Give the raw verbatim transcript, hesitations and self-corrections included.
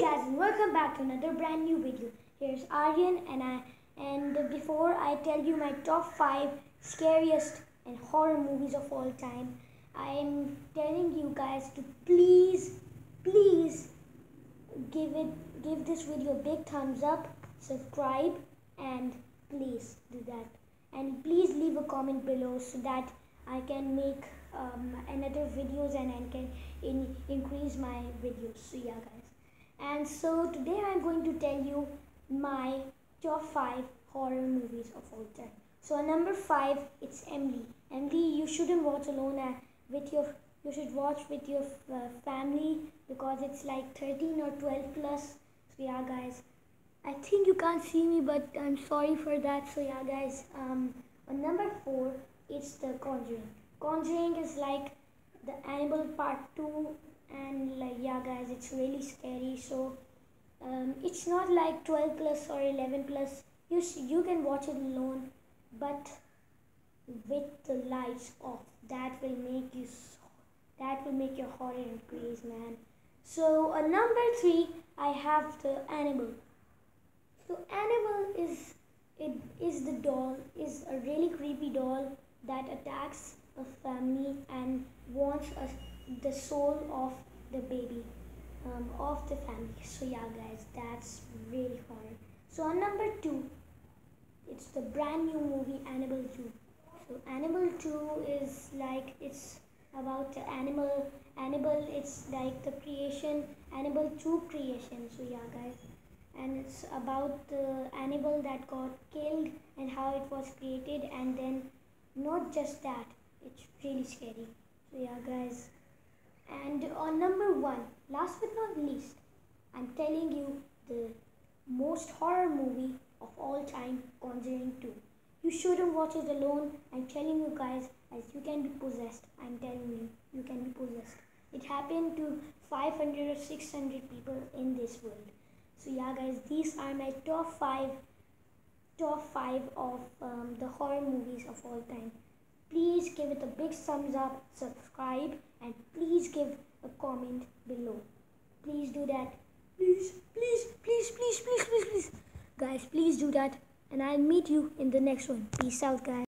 guys, and welcome back to another brand new video. Here's Aryan and I and before I tell you my top five scariest and horror movies of all time, I am telling you guys to please please give it give this video a big thumbs up, subscribe, and please do that. And please leave a comment below so that I can make um, another videos and I can in, increase my videos. So yeah guys. And so today I'm going to tell you my top five horror movies of all time. So number five, it's Emily. Emily, you shouldn't watch alone. Uh, with your, you should watch with your uh, family because it's like thirteen or twelve plus. So yeah, guys. I think you can't see me, but I'm sorry for that. So yeah, guys. Um, on number four, it's The Conjuring. Conjuring is like the Annabelle Part Two. And like yeah guys, it's really scary. So um, it's not like twelve plus or eleven plus. You you can watch it alone, but with the lights off. That will make you so, that will make your horror increase, man. So uh, number three, I have the Annabelle. So Annabelle is it is the doll is a really creepy doll that attacks a family and wants us the soul of the baby um, of the family. So yeah guys, that's really horror. So on number two, it's the brand new movie Annabelle two. So Annabelle two is like it's about the animal Annabelle. It's like the creation Annabelle two creation. So yeah guys, and it's about the Annabelle that got killed and how it was created, and then not just that, it's really scary. So yeah guys. And on number one, last but not least, I'm telling you the most horror movie of all time, Conjuring two. You shouldn't watch it alone. I'm telling you guys, as you can be possessed. I'm telling you, you can be possessed. It happened to five hundred or six hundred people in this world. So yeah guys, these are my top five, top five of um, the horror movies of all time. Please give it a big thumbs up, subscribe, and please give a comment below. Please do that. Please, please, please, please, please, please, please. Guys, please do that. And I'll meet you in the next one. Peace out, guys.